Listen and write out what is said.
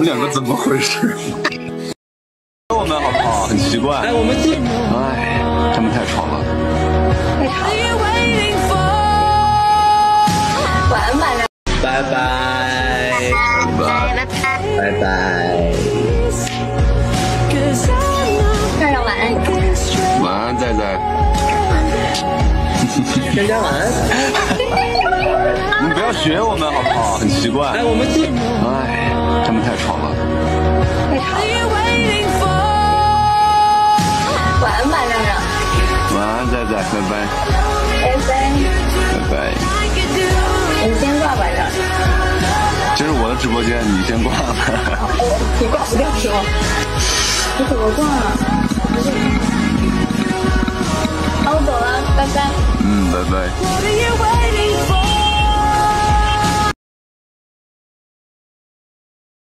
们两个怎么回事？我们好不好？很奇怪。哎，我们进。哎，他们太吵了。 太吵了。晚安吧， 拜拜。拜拜。 让让晚安。 晚安，仔仔。 人家晚安。 你不要学我们好不好？很奇怪。哎，我们进。哎，他们太吵了。 太吵了。晚安吧，让让。 晚安，仔仔，拜拜。 拜拜。 拜拜。 你先挂吧，让让。 这是我的直播间，你先挂吧。 你挂不掉是吗？你怎么挂啊？好，我走了，拜拜。 拜拜。